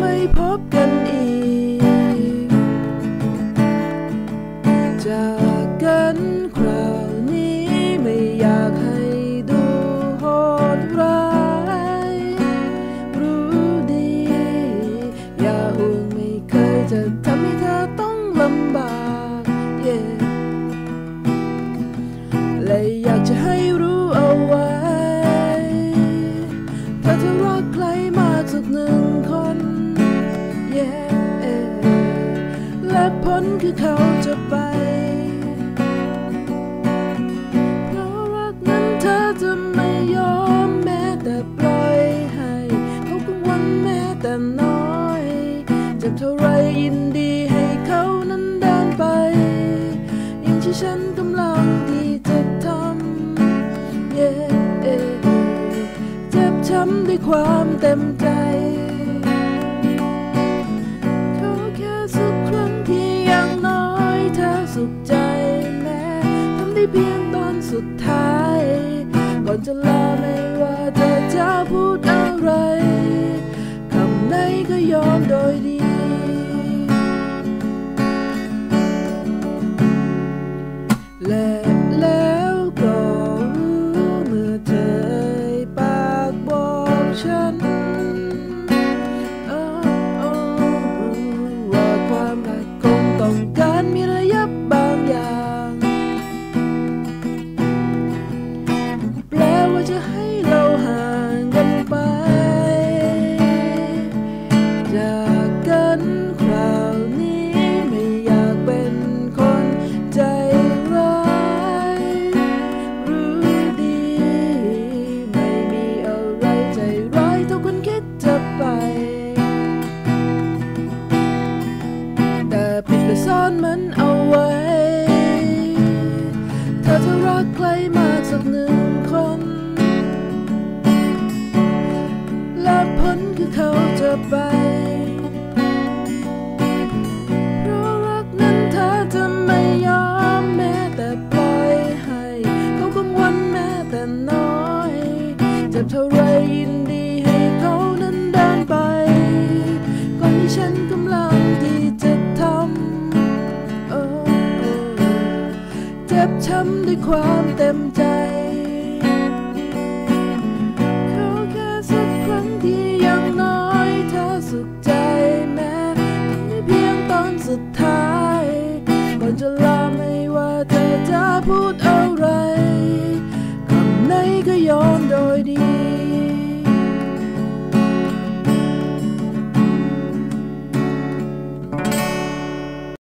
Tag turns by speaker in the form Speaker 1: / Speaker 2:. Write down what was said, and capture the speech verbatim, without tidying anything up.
Speaker 1: ไม่พบกันอีกจากกันคราวนี้ไม่อยากให้ดูโหดร้ายรู้ดีอย่าห่วงไม่เคยจะทำให้เธอต้องลำบาก yeah. และอยากจะให้รู้เอาไว้ถ้าเธอรักใครมากสักหนึ่งคน yeah. และผลคือเขาจะไปเพราะรักนั้นเธอจะไม่ยอมแม้แต่ปล่อยให้เขากังวลแม้แต่น้อยเจ็บเท่าไรยินดีให้เขานั้นเดินไปอย่างที่ฉันกำลังที่จะทำ yeah. เจ็บช้ำด้วยความเต็มใจขอแค่สักครั้งที่อย่างน้อยเธอสุขใจแม้ทำได้เพียงตอนสุดท้ายก่อนจะลาไม่ว่าเธอจะพูดอะไรคำไหนก็ยอมโดยดีและแล้วก็รู้เมื่อเธอปากบอกฉันว่าความรักคงต้องการมีระยะบางอย่างแปลว่าจะให้เราห่างกันไปจากกันคราวนี้ไม่อยากเป็นคนใจร้ายรู้ดีไม่มีอะไรใจร้ายเท่าคนคิดจะไปแต่ปิดและซ่อนมันเอาไว้ถ้าเธอรักใครมากสักหนึ่งคนและผลคือเขาจะไปเพราะรักนั้นเธอจะไม่ยอมแม้แต่ปล่อยให้เขากังวลแม้แต่น้อยเจ็บเท่าไรยินดีให้เขานั้นเดินไปก่อนที่ฉันกำลังที่จะทำ oh, oh. เจ็บช้ำด้วยความเต็มใจขอแค่สักครั้งที่อย่างน้อยเธอสุขใจแม้ทำได้เพียงตอนสุดท้ายก่อนจะลาไม่ว่าเธอจะพูดอะไรคำไหนก็ยอมโดยดี